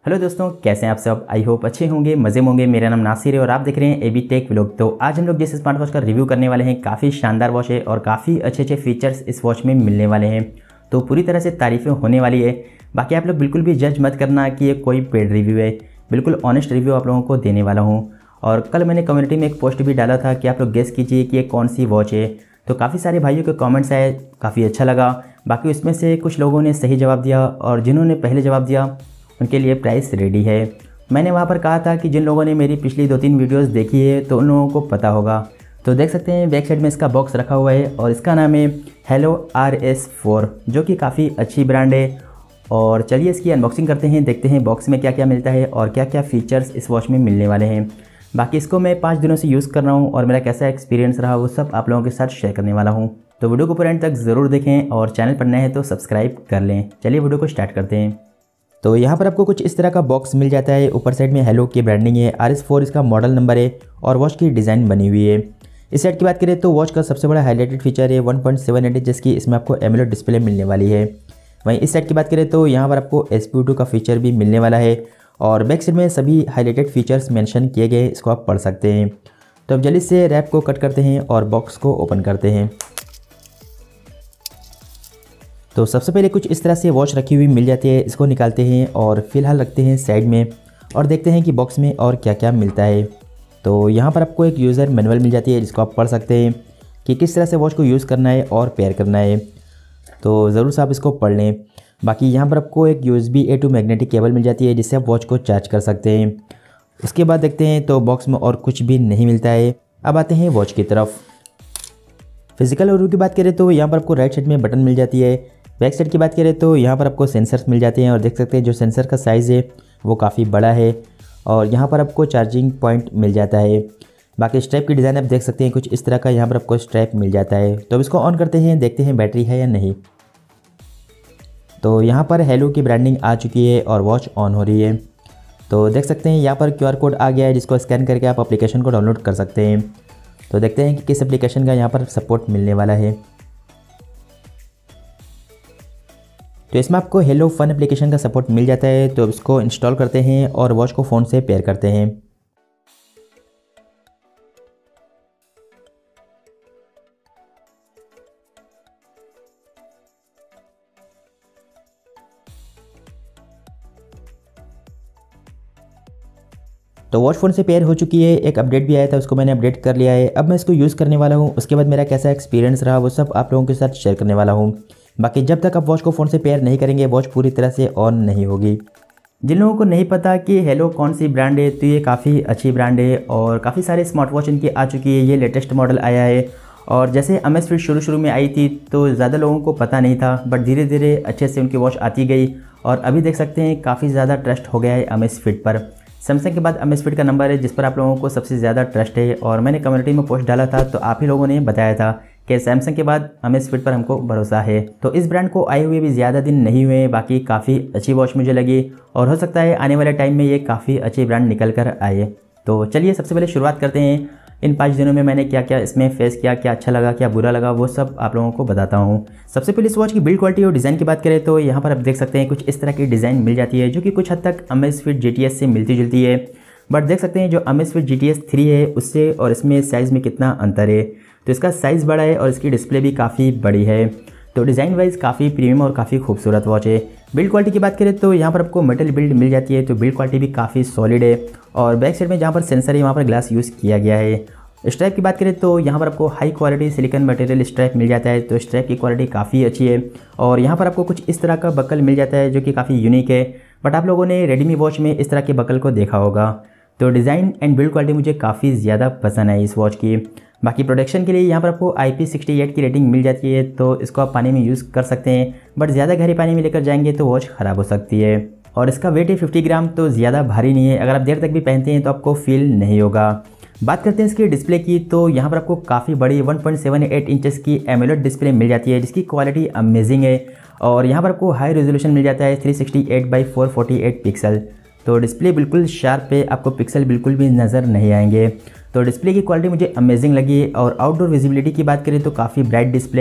Hello दोस्तों, कैसे हैं आप सब। आई होप अच्छे होंगे, मज़े में होंगे। मेरा नाम नासिर है और आप देख रहे हैं एबी टेक व्लॉग। तो आज हम लोग जिस स्मार्ट वॉच का रिव्यू करने वाले हैं, काफ़ी शानदार वॉच है और काफ़ी अच्छे अच्छे फीचर्स इस वॉच में मिलने वाले हैं। तो पूरी तरह से तारीफ़ें होने वाली है। बाकी आप लोग बिल्कुल भी जज मत करना कि ये कोई पेड रिव्यू है, बिल्कुल ऑनेस्ट रिव्यू आप लोगों को देने वाला हूँ। और कल मैंने कम्युनिटी में एक पोस्ट भी डाला था कि आप लोग गेस कीजिए कि ये कौन सी वॉच है। तो काफ़ी सारे भाइयों के कमेंट्स आए, काफ़ी अच्छा लगा। बाकी उसमें से कुछ लोगों ने सही जवाब दिया और जिन्होंने पहले जवाब दिया उनके लिए प्राइस रेडी है। मैंने वहाँ पर कहा था कि जिन लोगों ने मेरी पिछली 2-3 वीडियोस देखी है तो उन लोगों को पता होगा। तो देख सकते हैं बैक साइड में इसका बॉक्स रखा हुआ है और इसका नाम है हेलो RS4, जो कि काफ़ी अच्छी ब्रांड है। और चलिए इसकी अनबॉक्सिंग करते हैं, देखते हैं बॉक्स में क्या क्या मिलता है और क्या क्या फ़ीचर्स इस वॉच में मिलने वाले हैं। बाकी इसको मैं 5 दिनों से यूज़ कर रहा हूँ और मेरा कैसा एक्सपीरियंस रहा वो सब आप लोगों के साथ शेयर करने वाला हूँ। तो वीडियो को पूरा एंड तक ज़रूर देखें और चैनल पर नए हैं तो सब्सक्राइब कर लें। चलिए वीडियो को स्टार्ट करते हैं। तो यहाँ पर आपको कुछ इस तरह का बॉक्स मिल जाता है। ऊपर साइड में हेलो की ब्रांडिंग है, RS4 इसका मॉडल नंबर है और वॉच की डिज़ाइन बनी हुई है। इस सेट की बात करें तो वॉच का सबसे बड़ा हाईलाइटेड फीचर है 1.7 इंच की इसमें आपको एमोलेड डिस्प्ले मिलने वाली है। वहीं इस सेट की बात करें तो यहाँ पर आपको SPO2 का फीचर भी मिलने वाला है और बैक साइड में सभी हाईलाइटेड फीचर्स मेंशन किए गए, इसको आप पढ़ सकते हैं। तो अब जल्दी से रैप को कट करते हैं और बॉक्स को ओपन करते हैं। तो सबसे पहले कुछ इस तरह से वॉच रखी हुई मिल जाती है, इसको निकालते हैं और फिलहाल रखते हैं साइड में और देखते हैं कि बॉक्स में और क्या क्या मिलता है। तो यहाँ पर आपको एक यूज़र मैनुअल मिल जाती है जिसको आप पढ़ सकते हैं कि किस तरह से वॉच को यूज़ करना है और पेयर करना है। तो ज़रूर से आप इसको पढ़ लें। बाकी यहाँ पर आपको एक USB A to magnetic cable मिल जाती है जिससे आप वॉच को चार्ज कर सकते हैं। उसके बाद देखते हैं तो बॉक्स में और कुछ भी नहीं मिलता है। अब आते हैं वॉच की तरफ। फिजिकल ओवरव्यू की बात करें तो यहाँ पर आपको राइट साइड में बटन मिल जाती है। बैक साइड की बात करें तो यहाँ पर आपको सेंसर्स मिल जाते हैं और देख सकते हैं जो सेंसर का साइज़ है वो काफ़ी बड़ा है और यहाँ पर आपको चार्जिंग पॉइंट मिल जाता है। बाकी स्ट्रैप की डिज़ाइन आप देख सकते हैं कुछ इस तरह का, यहाँ पर आपको स्ट्रैप मिल जाता है। तो अब इसको ऑन करते हैं, देखते हैं बैटरी है या नहीं। तो यहाँ पर हेलो की ब्रांडिंग आ चुकी है और वॉच ऑन हो रही है। तो देख सकते हैं यहाँ पर QR कोड आ गया है जिसको स्कैन करके आप एप्लीकेशन को डाउनलोड कर सकते हैं। तो देखते हैं कि किस एप्लीकेशन का यहाँ पर सपोर्ट मिलने वाला है। तो इसमें आपको हेलो फन एप्लीकेशन का सपोर्ट मिल जाता है। तो इसको इंस्टॉल करते हैं और वॉच को फ़ोन से पेयर करते हैं। तो वॉच फ़ोन से पेयर हो चुकी है। एक अपडेट भी आया था, उसको मैंने अपडेट कर लिया है। अब मैं इसको यूज़ करने वाला हूँ। उसके बाद मेरा कैसा एक्सपीरियंस रहा वो सब आप लोगों के साथ शेयर करने वाला हूँ। बाकी जब तक आप वॉच को फ़ोन से पेयर नहीं करेंगे वॉच पूरी तरह से ऑन नहीं होगी। जिन लोगों को नहीं पता कि हेलो कौन सी ब्रांड है, तो ये काफ़ी अच्छी ब्रांड है और काफ़ी सारे स्मार्ट वॉच इनकी आ चुकी है। ये लेटेस्ट मॉडल आया है और जैसे Amazfit शुरू में आई थी तो ज़्यादा लोगों को पता नहीं था, बट धीरे धीरे अच्छे से उनकी वॉच आती गई और अभी देख सकते हैं काफ़ी ज़्यादा ट्रस्ट हो गया है Amazfit पर। सैमसंग के बाद Amazfit का नंबर है जिस पर आप लोगों को सबसे ज़्यादा ट्रस्ट है और मैंने कम्युनिटी में पोस्ट डाला था तो आप ही लोगों ने बताया था कि सैमसंग के बाद Amazfit पर हमको भरोसा है। तो इस ब्रांड को आए हुए भी ज़्यादा दिन नहीं हुए, बाकी काफ़ी अच्छी वॉच मुझे लगी और हो सकता है आने वाले टाइम में ये काफ़ी अच्छी ब्रांड निकल कर आए। तो चलिए सबसे पहले शुरुआत करते हैं। इन 5 दिनों में मैंने क्या क्या इसमें फेस किया, क्या अच्छा लगा क्या बुरा लगा वो सब आप लोगों को बताता हूँ। सबसे पहले इस वॉच की बिल्ड क्वालिटी और डिज़ाइन की बात करें तो यहाँ पर आप देख सकते हैं कुछ इस तरह की डिज़ाइन मिल जाती है जो कि कुछ हद तक Amazfit GTS से मिलती जुलती है। बट देख सकते हैं जो Amazfit GTS 3 है उससे और इसमें साइज़ में कितना अंतर है। तो इसका साइज़ बड़ा है और इसकी डिस्प्ले भी काफ़ी बड़ी है। तो डिज़ाइन वाइज काफ़ी प्रीमियम और काफ़ी खूबसूरत वॉच है। बिल्ड क्वालिटी की बात करें तो यहाँ पर आपको मेटल बिल्ड मिल जाती है, तो बिल्ड क्वालिटी भी काफ़ी सॉलिड है और बैक साइड में जहाँ पर सेंसर है वहाँ पर ग्लास यूज़ किया गया है। स्ट्रैप की बात करें तो यहाँ पर आपको high quality silicone material strap मिल जाता है। तो स्ट्रैप की क्वालिटी काफ़ी अच्छी है और यहाँ पर आपको कुछ इस तरह का बकल मिल जाता है जो कि काफ़ी यूनिक है। बट आप लोगों ने रेडमी वॉच में इस तरह के बकल को देखा होगा। तो डिज़ाइन एंड बिल्ड क्वालिटी मुझे काफ़ी ज़्यादा पसंद है इस वॉच की। बाकी प्रोटेक्शन के लिए यहाँ पर आपको IP68 की रेटिंग मिल जाती है, तो इसको आप पानी में यूज़ कर सकते हैं। बट ज़्यादा गहरे पानी में लेकर जाएंगे तो वॉच ख़राब हो सकती है। और इसका वेट है 50 ग्राम, तो ज़्यादा भारी नहीं है। अगर आप देर तक भी पहनते हैं तो आपको फील नहीं होगा। बात करते हैं इसकी डिस्प्ले की, तो यहाँ पर आपको काफ़ी बड़ी 1.78 इंचेस की एमोलेड डिस्प्ले मिल जाती है जिसकी क्वालिटी अमेजिंग है। और यहाँ पर आपको हाई रेजोल्यूशन मिल जाता है 368x448 पिक्सल। तो डिस्प्ले बिल्कुल शार्प है, आपको पिक्सल बिल्कुल भी नज़र नहीं आएंगे। तो डिस्प्ले की क्वालिटी मुझे अमेजिंग लगी। और आउटडोर विजिबिलिटी की बात करें तो काफ़ी ब्राइट डिस्प्ले,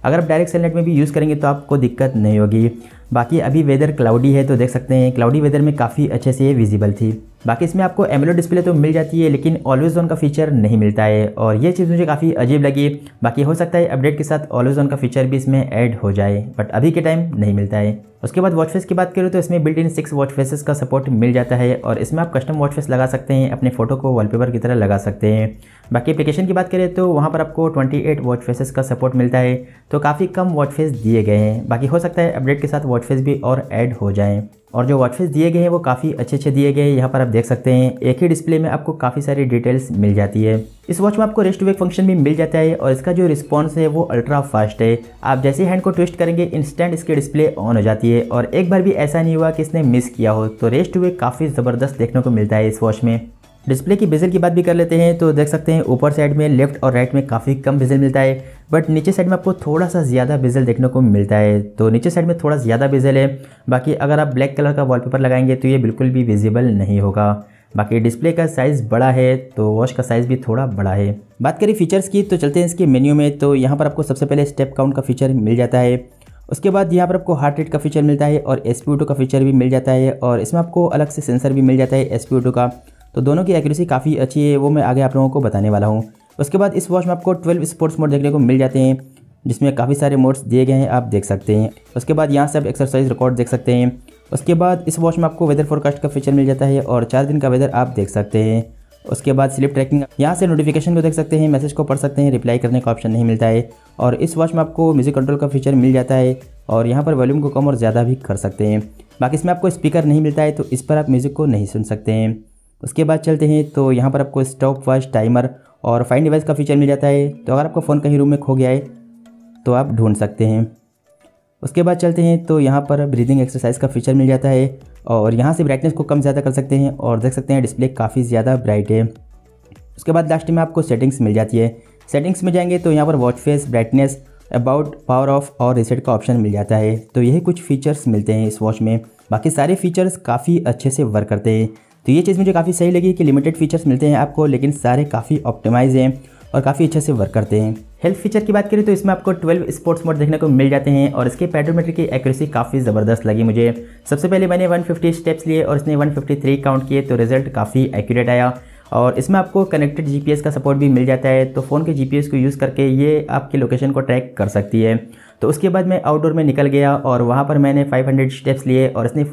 अगर आप डायरेक्ट सनलाइट में भी यूज़ करेंगे तो आपको दिक्कत नहीं होगी। बाकी अभी वेदर क्लाउडी है तो देख सकते हैं क्लाउडी वेदर में काफ़ी अच्छे से ये विजिबल थी। बाकी इसमें आपको एमोलेड डिस्प्ले तो मिल जाती है लेकिन ऑलवेज ऑन का फीचर नहीं मिलता है और ये चीज़ मुझे काफ़ी अजीब लगी। बाकी हो सकता है अपडेट के साथ ऑलवेज ऑन का फीचर भी इसमें ऐड हो जाए, बट अभी के टाइम नहीं मिलता है। उसके बाद वॉच फेस की बात करूँ तो इसमें बिल्ट इन 6 वॉच फेसेस का सपोर्ट मिल जाता है और इसमें आप कस्टम वॉच फेस लगा सकते हैं, अपने फोटो को वॉलपेपर की तरह लगा सकते हैं। बाकी एप्लीकेशन की बात करें तो वहाँ पर आपको 28 वॉच फेसेस का सपोर्ट मिलता है, तो काफ़ी कम वॉच फेस दिए गए हैं। बाकी हो सकता है अपडेट के साथ वॉच फेस भी और ऐड हो जाएं। और जो वॉच फेस दिए गए हैं वो काफ़ी अच्छे दिए गए हैं। यहाँ पर आप देख सकते हैं एक ही डिस्प्ले में आपको काफ़ी सारी डिटेल्स मिल जाती है। इस वॉच में आपको रेस्ट टू वेक फंक्शन भी मिल जाता है और इसका जो रिस्पॉन्स है वो अल्ट्रा फास्ट है। आप जैसे हैंड को ट्विस्ट करेंगे इंस्टेंट इसकी डिस्प्ले ऑन हो जाती है और एक बार भी ऐसा नहीं हुआ कि इसने मिस किया हो। तो रेस्ट टू वेक काफ़ी ज़बरदस्त देखने को मिलता है इस वॉच में। डिस्प्ले की बेजल की बात भी कर लेते हैं तो देख सकते हैं ऊपर साइड में लेफ्ट और राइट में काफ़ी कम बेजल मिलता है, बट नीचे साइड में आपको थोड़ा सा ज़्यादा बेजल देखने को मिलता है। तो नीचे साइड में थोड़ा ज़्यादा बेजल है। बाकी अगर आप ब्लैक कलर का वॉलपेपर लगाएंगे तो ये बिल्कुल भी विजिबल नहीं होगा। बाकी डिस्प्ले का साइज़ बड़ा है तो वॉच का साइज़ भी थोड़ा बड़ा है। बात करें फीचर्स की तो चलते हैं इसके मेन्यू में। तो यहाँ पर आपको सबसे पहले स्टेप काउंट का फीचर मिल जाता है। उसके बाद यहाँ पर आपको हार्ट रेट का फीचर मिलता है और SpO2 का फीचर भी मिल जाता है और इसमें आपको अलग से सेंसर भी मिल जाता है SpO2 का। तो दोनों की एक्यूरेसी काफ़ी अच्छी है, वो मैं आगे आप लोगों को बताने वाला हूँ। उसके बाद इस वॉच में आपको 12 स्पोर्ट्स मोड देखने को मिल जाते हैं जिसमें काफ़ी सारे मोड्स दिए गए हैं, आप देख सकते हैं। उसके बाद यहाँ से आप एक्सरसाइज रिकॉर्ड देख सकते हैं। उसके बाद इस वॉच में आपको वेदर फोरकास्ट का फीचर मिल जाता है और 4 दिन का वेदर आप देख सकते हैं। उसके बाद स्लिप ट्रैकिंग, यहाँ से नोटिफिकेशन को देख सकते हैं, मैसेज को पढ़ सकते हैं, रिप्लाई करने का ऑप्शन नहीं मिलता है। और इस वॉच में आपको म्यूजिक कंट्रोल का फीचर मिल जाता है और यहाँ पर वॉल्यूम को कम और ज़्यादा भी कर सकते हैं। बाकी इसमें आपको स्पीकर नहीं मिलता है तो इस पर आप म्यूज़िक को नहीं सुन सकते हैं। उसके बाद चलते हैं तो यहाँ पर आपको स्टॉप वॉच, टाइमर और फाइंड डिवाइस का फीचर मिल जाता है। तो अगर आपका फ़ोन कहीं रूम में खो गया है तो आप ढूंढ सकते हैं। उसके बाद चलते हैं तो यहाँ पर ब्रीदिंग एक्सरसाइज का फीचर मिल जाता है और यहाँ से ब्राइटनेस को कम ज़्यादा कर सकते हैं और देख सकते हैं डिस्प्ले काफ़ी ज़्यादा ब्राइट है। उसके बाद लास्ट में आपको सेटिंग्स मिल जाती है। सेटिंग्स में जाएंगे तो यहाँ पर watch face, brightness, about, power off और रीसेट का ऑप्शन मिल जाता है। तो यही कुछ फीचर्स मिलते हैं इस वॉच में। बाकी सारे फीचर्स काफ़ी अच्छे से वर्क करते हैं। तो ये चीज़ मुझे काफ़ी सही लगी कि लिमिटेड फीचर्स मिलते हैं आपको लेकिन सारे काफ़ी ऑप्टिमाइज हैं और काफ़ी अच्छे से वर्क करते हैं। हेल्थ फीचर की बात करें तो इसमें आपको 12 स्पोर्ट्स मोड देखने को मिल जाते हैं और इसके पेडोमीटर की एक्यूरेसी काफ़ी ज़बरदस्त लगी मुझे। सबसे पहले मैंने 150 स्टेप्स लिए और इसने 153 काउंट किए तो रिजल्ट काफ़ी एक्यूरेट आया। और इसमें आपको कनेक्टेड GPS का सपोर्ट भी मिल जाता है, तो फ़ोन के GPS को यूज़ करके ये आपकी लोकेशन को ट्रैक कर सकती है। तो उसके बाद मैं आउटडोर में निकल गया और वहाँ पर मैंने 500 स्टेप्स लिए और इसने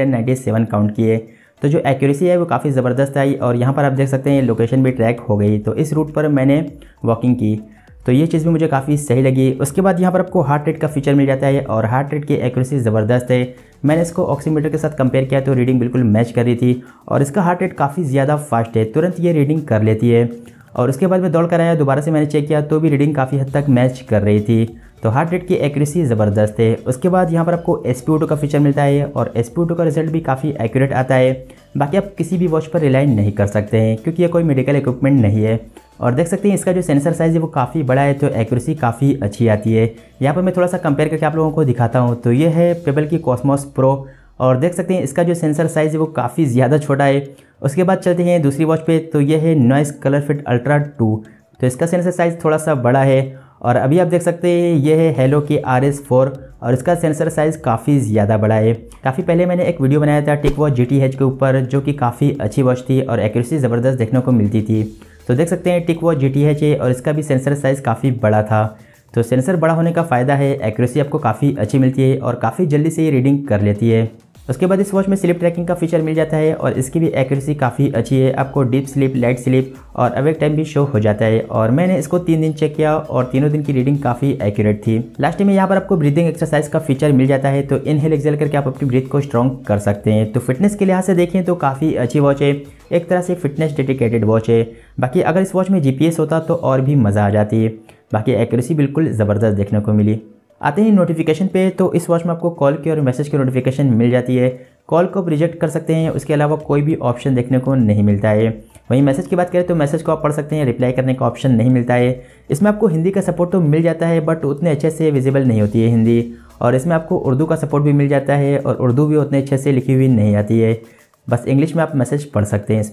497 काउंट किए। तो जो एक्यूरेसी है वो काफ़ी ज़बरदस्त आई और यहाँ पर आप देख सकते हैं लोकेशन भी ट्रैक हो गई। तो इस रूट पर मैंने वॉकिंग की तो ये चीज़ भी मुझे काफ़ी सही लगी। उसके बाद यहाँ पर आपको हार्ट रेट का फीचर मिल जाता है और हार्ट रेट की एक्यूरेसी ज़बरदस्त है। मैंने इसको ऑक्सीमीटर के साथ कंपेयर किया तो रीडिंग बिल्कुल मैच कर रही थी और इसका हार्ट रेट काफ़ी ज़्यादा फास्ट है, तुरंत ये रीडिंग कर लेती है। और उसके बाद मैं दौड़ कर आया, दोबारा से मैंने चेक किया तो भी रीडिंग काफ़ी हद तक मैच कर रही थी। तो हार्ट रेट की एक्यूरेसी ज़बरदस्त है। उसके बाद यहाँ पर आपको SpO2 का फीचर मिलता है और SpO2 का रिजल्ट भी काफ़ी एक्यूरेट आता है। बाकी आप किसी भी वॉच पर रिलाई नहीं कर सकते हैं क्योंकि ये कोई मेडिकल इक्विपमेंट नहीं है। और देख सकते हैं इसका जो सेंसर साइज़ है वो काफ़ी बड़ा है तो एक्यूरेसी काफ़ी अच्छी आती है। यहाँ पर मैं थोड़ा सा कंपेयर करके आप लोगों को दिखाता हूँ। तो ये है पेबल की कॉस्मोस प्रो और देख सकते हैं इसका जो सेंसर साइज़ है वो काफ़ी ज़्यादा छोटा है। उसके बाद चलते हैं दूसरी वॉच पे, तो ये है नॉइस कलर फिट अल्ट्रा 2। तो इसका सेंसर साइज़ थोड़ा सा बड़ा है और अभी आप देख सकते हैं ये है हेलो की RS4 और इसका सेंसर साइज़ काफ़ी ज़्यादा बड़ा है। काफ़ी पहले मैंने एक वीडियो बनाया था टिक वॉच GTH के ऊपर जो कि काफ़ी अच्छी वॉच थी और एक्यूरेसी ज़बरदस्त देखने को मिलती थी। तो देख सकते हैं टिक वॉच GTH है और इसका भी सेंसर साइज़ काफ़ी बड़ा था। तो सेंसर बड़ा होने का फ़ायदा है, एक्यूरेसी आपको काफ़ी अच्छी मिलती है और काफ़ी जल्दी से ये रीडिंग कर लेती है। उसके बाद इस वॉच में स्लीप ट्रैकिंग का फीचर मिल जाता है और इसकी भी एक्यूरेसी काफ़ी अच्छी है। आपको डीप स्लीप, लाइट स्लीप और अवेक टाइम भी शो हो जाता है और मैंने इसको 3 दिन चेक किया और तीनों दिन की रीडिंग काफ़ी एक्यूरेट थी। लास्ट में यहाँ पर आपको ब्रीदिंग एक्सरसाइज का फीचर मिल जाता है, तो इनहेल एक्सेल करके आप अपनी ब्रीथ को स्ट्रॉन्ग कर सकते हैं। तो फिटनेस के लिहाज से देखें तो काफ़ी अच्छी वॉच है, एक तरह से फिटनेस डेडिकेटेड वॉच है। बाकी अगर इस वॉच में GPS होता तो और भी मज़ा आ जाती है। बाकी एक्यूरेसी बिल्कुल ज़बरदस्त देखने को मिली। आते हैं नोटिफिकेशन पे, तो इस वॉच में आपको कॉल की और मैसेज की नोटिफिकेशन मिल जाती है। कॉल को आप रिजेक्ट कर सकते हैं, उसके अलावा कोई भी ऑप्शन देखने को नहीं मिलता है। वहीं मैसेज की बात करें तो मैसेज को आप पढ़ सकते हैं, रिप्लाई करने का ऑप्शन नहीं मिलता है। इसमें आपको हिंदी का सपोर्ट तो मिल जाता है बट उतने अच्छे से विजिबल नहीं होती है हिंदी, और इसमें आपको उर्दू का सपोर्ट भी मिल जाता है और उर्दू भी उतने अच्छे से लिखी हुई नहीं आती है। बस इंग्लिश में आप मैसेज पढ़ सकते हैं इसमें।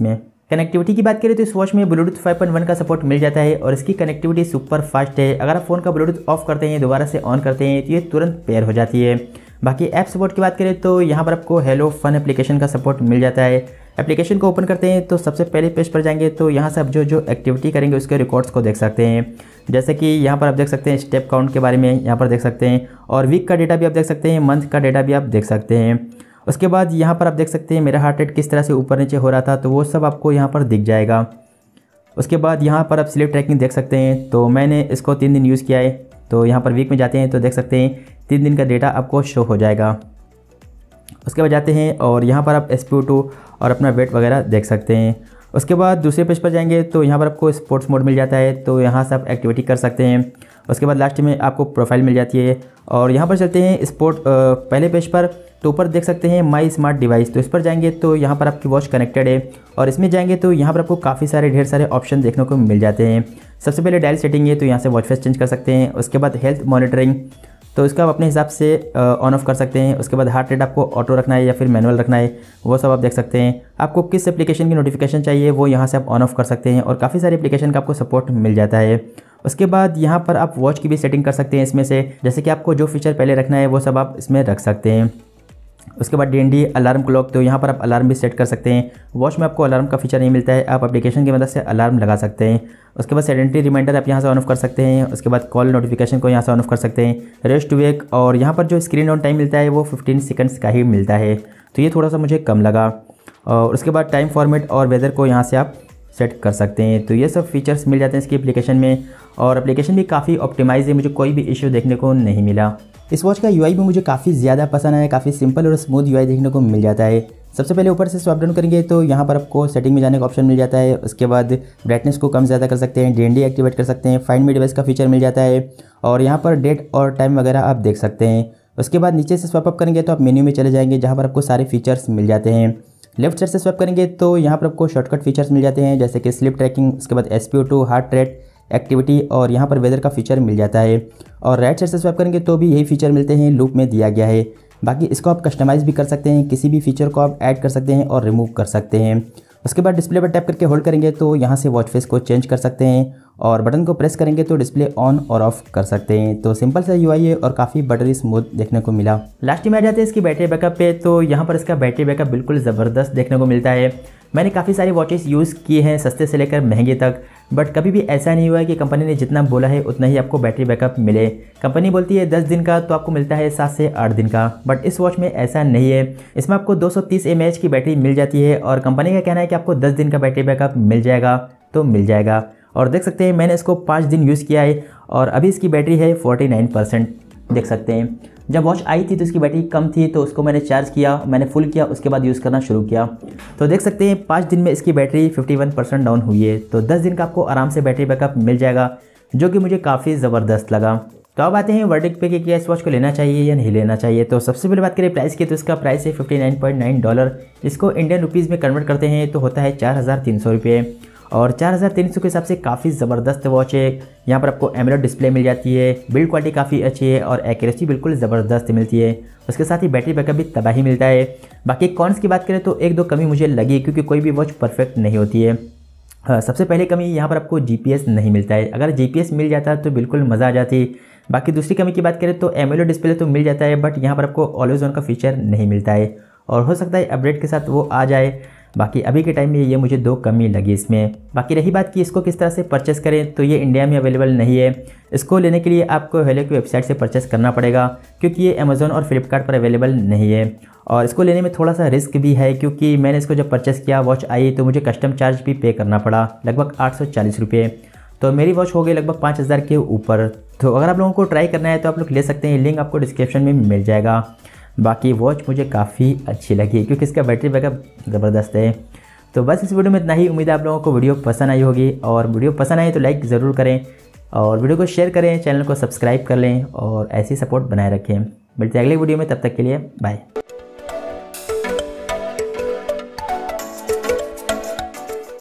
कनेक्टिविटी की बात करें तो इस वॉच में ब्लूटूथ 5.1 का सपोर्ट मिल जाता है और इसकी कनेक्टिविटी सुपर फास्ट है। अगर आप फ़ोन का ब्लूटूथ ऑफ करते हैं दोबारा से ऑन करते हैं तो ये तुरंत पेयर हो जाती है। बाकी ऐप सपोर्ट की बात करें तो यहाँ पर आपको हेलो फन एप्लीकेशन का सपोर्ट मिल जाता है। एप्लीकेशन को ओपन करते हैं तो सबसे पहले पेज पर जाएंगे तो यहाँ से आप जो एक्टिविटी करेंगे उसके रिकॉर्ड्स को देख सकते हैं। जैसे कि यहाँ पर आप देख सकते हैं स्टेप काउंट के बारे में यहाँ पर देख सकते हैं और वीक का डेटा भी आप देख सकते हैं, मंथ का डेटा भी आप देख सकते हैं। उसके बाद यहाँ पर आप देख सकते हैं मेरा हार्ट रेट किस तरह से ऊपर नीचे हो रहा था, तो वो सब आपको यहाँ पर दिख जाएगा। उसके बाद यहाँ पर आप स्लीप ट्रैकिंग देख सकते हैं। तो मैंने इसको 3 दिन यूज़ किया है, तो यहाँ पर वीक में जाते हैं तो देख सकते हैं 3 दिन का डेटा आपको शो हो जाएगा। उसके बाद जाते हैं और यहाँ पर आप SpO2 और अपना वेट वगैरह देख सकते हैं। उसके बाद दूसरे पेज पर जाएंगे तो यहाँ पर आपको स्पोर्ट्स मोड मिल जाता है, तो यहाँ से आप एक्टिविटी कर सकते हैं। उसके बाद लास्ट में आपको प्रोफाइल मिल जाती है और यहाँ पर चलते हैं पहले पेज पर, तो ऊपर देख सकते हैं माई स्मार्ट डिवाइस, तो इस पर जाएंगे तो यहाँ पर आपकी वॉच कनेक्टेड है और इसमें जाएंगे तो यहाँ पर आपको काफ़ी सारे ढेर सारे ऑप्शन देखने को मिल जाते हैं। सबसे पहले डायल सेटिंग है, तो यहाँ से वॉच फेस चेंज कर सकते हैं। उसके बाद हेल्थ मॉनिटरिंग, तो इसका आप अपने हिसाब से ऑन ऑफ कर सकते हैं। उसके बाद हार्ट रेट आपको ऑटो रखना है या फिर मैनुअल रखना है, वो सब आप देख सकते हैं। आपको किस एप्लीकेशन की नोटिफिकेशन चाहिए वो यहाँ से आप ऑन ऑफ कर सकते हैं और काफ़ी सारे एप्लीकेशन का आपको सपोर्ट मिल जाता है। उसके बाद यहाँ पर आप वॉच की भी सेटिंग कर सकते हैं इसमें से, जैसे कि आपको जो फीचर पहले रखना है वो सब आप इसमें रख सकते हैं। उसके बाद DND अलार्म क्लॉक, तो यहाँ पर आप अलार्म भी सेट कर सकते हैं। वॉच में आपको अलार्म का फीचर नहीं मिलता है, आप एप्लीकेशन की मदद से अलार्म लगा सकते हैं। उसके बाद सेडेंटरी रिमाइंडर आप यहाँ से ऑन ऑफ कर सकते हैं। उसके बाद कॉल नोटिफिकेशन को यहाँ से ऑन ऑफ कर सकते हैं। रेस्ट टू वेक, और यहाँ पर जो स्क्रीन ऑन टाइम मिलता है वो 15 सेकंड्स का ही मिलता है, तो ये थोड़ा सा मुझे कम लगा। और उसके बाद टाइम फॉर्मेट और वेदर को यहाँ से आप सेट कर सकते हैं। तो ये सब फीचर्स मिल जाते हैं इसकी एप्लीकेशन में और एप्लीकेशन भी काफ़ी ऑप्टिमाइज है, मुझे कोई भी इश्यू देखने को नहीं मिला। इस वॉच का UI भी मुझे काफ़ी ज़्यादा पसंद आया, काफ़ी सिंपल और स्मूथ UI देखने को मिल जाता है। सबसे पहले ऊपर से स्वाइप डाउन करेंगे तो यहाँ पर आपको सेटिंग में जाने का ऑप्शन मिल जाता है। उसके बाद ब्राइटनेस को कम ज़्यादा कर सकते हैं, DND एक्टिवेट कर सकते हैं, फाइंड मी डिवाइस का फीचर मिल जाता है और यहाँ पर डेट और टाइम वगैरह आप देख सकते हैं। उसके बाद नीचे से स्वाइप अप करेंगे तो आप मेन्यू में चले जाएंगे जहाँ पर आपको सारे फीचर्स मिल जाते हैं। लेफ्ट साइड से स्वाइप करेंगे तो यहाँ पर आपको शॉर्टकट फीचर्स मिल जाते हैं, जैसे कि स्लिप ट्रैकिंग, उसके बाद SpO2, हार्ट रेट, एक्टिविटी और यहाँ पर वेदर का फीचर मिल जाता है। और राइट साइड से स्वाइप करेंगे तो भी यही फीचर मिलते हैं, लूप में दिया गया है। बाकी इसको आप कस्टमाइज़ भी कर सकते हैं, किसी भी फीचर को आप ऐड कर सकते हैं और रिमूव कर सकते हैं। उसके बाद डिस्प्ले पर टैप करके होल्ड करेंगे तो यहाँ से वॉच फेस को चेंज कर सकते हैं और बटन को प्रेस करेंगे तो डिस्प्ले ऑन और ऑफ कर सकते हैं। तो सिंपल सा UI है और काफ़ी बटरी स्मूथ देखने को मिला। लास्ट में आ जाते हैं इसकी बैटरी बैकअप पे, तो यहाँ पर इसका बैटरी बैकअप बिल्कुल ज़बरदस्त देखने को मिलता है। मैंने काफ़ी सारी वॉचेस यूज़ किए हैं, सस्ते से लेकर महंगे तक, बट कभी भी ऐसा नहीं हुआ है कि कंपनी ने जितना बोला है उतना ही आपको बैटरी बैकअप मिले। कंपनी बोलती है 10 दिन का, तो आपको मिलता है 7 से 8 दिन का, बट इस वॉच में ऐसा नहीं है। इसमें आपको 230 mAh की बैटरी मिल जाती है और कंपनी का कहना है कि आपको 10 दिन का बैटरी बैकअप मिल जाएगा, तो मिल जाएगा। और देख सकते हैं मैंने इसको 5 दिन यूज़ किया है और अभी इसकी बैटरी है 49%, देख सकते हैं। जब वॉच आई थी तो इसकी बैटरी कम थी, तो उसको मैंने चार्ज किया, मैंने फुल किया, उसके बाद यूज़ करना शुरू किया, तो देख सकते हैं 5 दिन में इसकी बैटरी 51% डाउन हुई है। तो 10 दिन का आपको आराम से बैटरी बैकअप मिल जाएगा, जो कि मुझे काफ़ी ज़बरदस्त लगा। तो अब आते हैं वर्डिक्ट पे कि क्या इस वॉच को लेना चाहिए या नहीं लेना चाहिए। तो सबसे पहले बात करें प्राइस की, तो इसका प्राइस है $59.9। इसको इंडियन रुपीज़ में कन्वर्ट करते हैं तो होता है 4,300 रुपये, और 4,300 के हिसाब से काफ़ी ज़बरदस्त वॉच है। यहाँ पर आपको एमोलेड डिस्प्ले मिल जाती है, बिल्ड क्वालिटी काफ़ी अच्छी है और एक्यूरेसी बिल्कुल ज़बरदस्त मिलती है। उसके साथ ही बैटरी बैकअप भी तबाही मिलता है। बाकी कॉन्स की बात करें तो 1-2 कमी मुझे लगी, क्योंकि कोई भी वॉच परफेक्ट नहीं होती है। सबसे पहले कमी यहाँ पर आपको GPS नहीं मिलता है, अगर GPS मिल जाता तो बिल्कुल मज़ा आ जाती। बाकी दूसरी कमी की बात करें तो एमोलेड डिस्प्ले तो मिल जाता है, बट यहाँ पर आपको ऑलवेज ऑन का फीचर नहीं मिलता है, और हो सकता है अपडेट के साथ वो आ जाए। बाकी अभी के टाइम में ये मुझे 2 कमी लगी इसमें। बाकी रही बात कि इसको किस तरह से परचेस करें, तो ये इंडिया में अवेलेबल नहीं है। इसको लेने के लिए आपको हेलो की वेबसाइट से परचेस करना पड़ेगा, क्योंकि ये अमेज़ॉन और फ्लिपकार्ट पर अवेलेबल नहीं है। और इसको लेने में थोड़ा सा रिस्क भी है, क्योंकि मैंने इसको जब परचेस किया, वॉच आई तो मुझे कस्टम चार्ज भी पे करना पड़ा, लगभग 840 रुपये। तो मेरी वॉच हो गई लगभग 5,000 के ऊपर। तो अगर आप लोगों को ट्राई करना है तो आप लोग ले सकते हैं, लिंक आपको डिस्क्रिप्शन में मिल जाएगा। बाकी वॉच मुझे काफ़ी अच्छी लगी, क्योंकि इसका बैटरी बैकअप ज़बरदस्त है। तो बस इस वीडियो में इतना ही। उम्मीद है आप लोगों को वीडियो पसंद आई होगी, और वीडियो पसंद आए तो लाइक ज़रूर करें और वीडियो को शेयर करें, चैनल को सब्सक्राइब कर लें और ऐसी सपोर्ट बनाए रखें। मिलते हैं अगले वीडियो में, तब तक के लिए बाय।